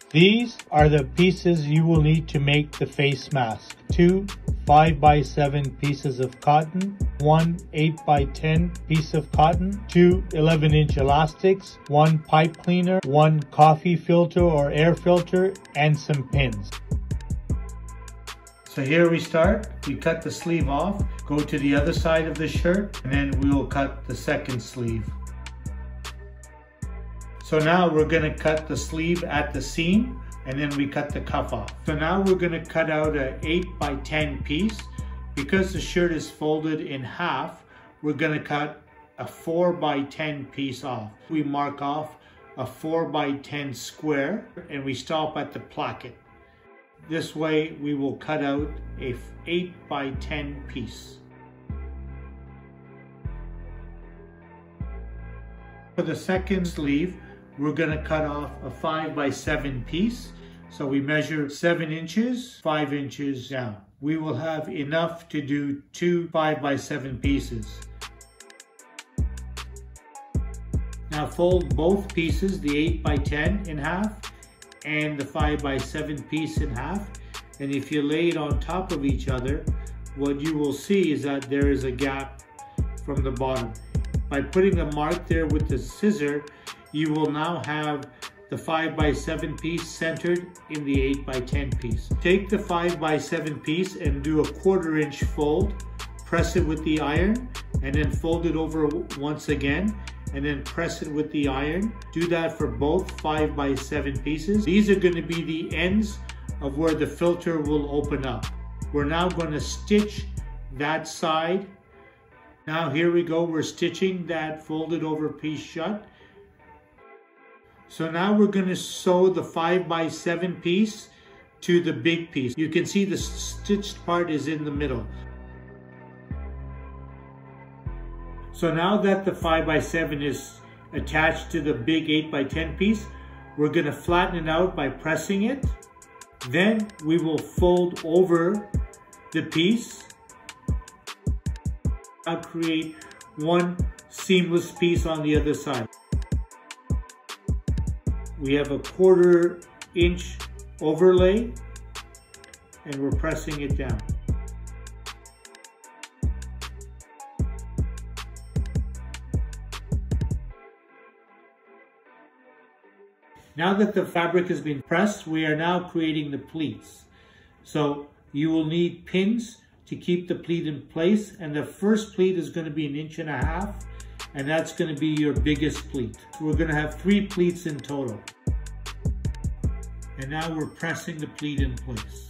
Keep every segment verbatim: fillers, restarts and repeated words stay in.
These are the pieces you will need to make the face mask. Two five by seven pieces of cotton, one eight by ten piece of cotton, two eleven inch elastics, one pipe cleaner, one coffee filter or air filter, and some pins. So here we start. We cut the sleeve off, go to the other side of the shirt, and then we will cut the second sleeve. So now we're going to cut the sleeve at the seam, and then we cut the cuff off. So now we're going to cut out an eight by ten piece. Because the shirt is folded in half, we're going to cut a four by ten piece off. We mark off a four by ten square, and we stop at the placket. This way we will cut out a eight by ten piece. For the second sleeve, we're going to cut off a five by seven piece. So we measure seven inches, five inches down. We will have enough to do two five by seven pieces. Now fold both pieces, the eight by ten in half and the five by seven piece in half. And if you lay it on top of each other, what you will see is that there is a gap from the bottom. By putting a mark there with the scissor, you will now have the five by seven piece centered in the eight by ten piece. Take the five by seven piece and do a quarter inch fold, press it with the iron, and then fold it over once again, and then press it with the iron. Do that for both five by seven pieces. These are going to be the ends of where the filter will open up. We're now going to stitch that side. Now here we go, we're stitching that folded over piece shut. So now we're going to sew the five by seven piece to the big piece. You can see the stitched part is in the middle. So now that the five by seven is attached to the big eight by ten piece, we're going to flatten it out by pressing it. Then we will fold over the piece. I'll create one seamless piece on the other side. We have a quarter inch overlay and we're pressing it down. Now that the fabric has been pressed, we are now creating the pleats. So you will need pins to keep the pleat in place, and the first pleat is going to be an inch and a half, and that's going to be your biggest pleat. We're going to have three pleats in total. And now we're pressing the pleat in place.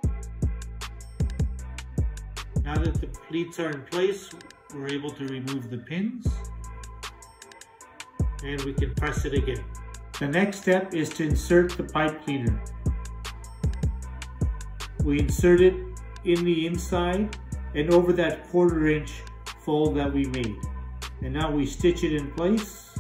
Now that the pleats are in place, we're able to remove the pins, and we can press it again. The next step is to insert the pipe cleaner. We insert it in the inside and over that quarter inch fold that we made. And now we stitch it in place.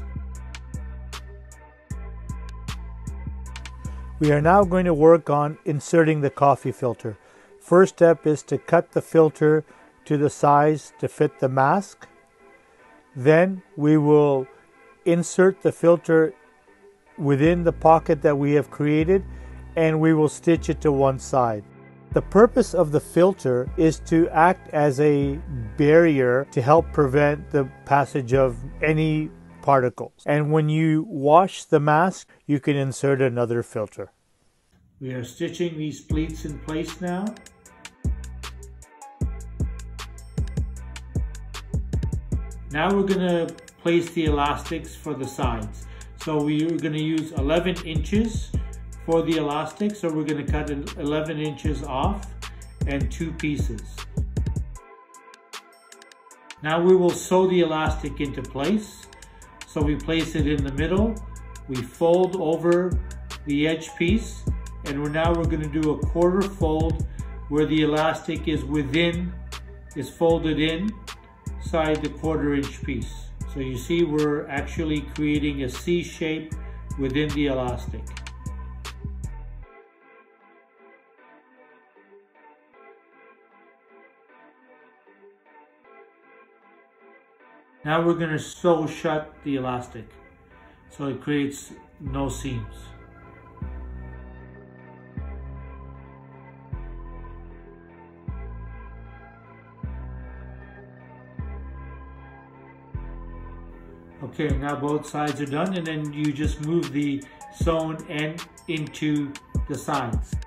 We are now going to work on inserting the coffee filter. First step is to cut the filter to the size to fit the mask. Then we will insert the filter within the pocket that we have created, and we will stitch it to one side. The purpose of the filter is to act as a barrier to help prevent the passage of any particles. And when you wash the mask, you can insert another filter. We are stitching these pleats in place now. Now we're going to place the elastics for the sides. So we are going to use eleven inches for the elastic. So we're going to cut eleven inches off and two pieces. Now we will sew the elastic into place. So we place it in the middle. We fold over the edge piece, and we're now we're going to do a quarter fold where the elastic is within, is folded in inside the quarter inch piece. So you see we're actually creating a C shape within the elastic. Now we're going to sew shut the elastic so it creates no seams. Okay, now both sides are done, and then you just move the sewn end into the sides.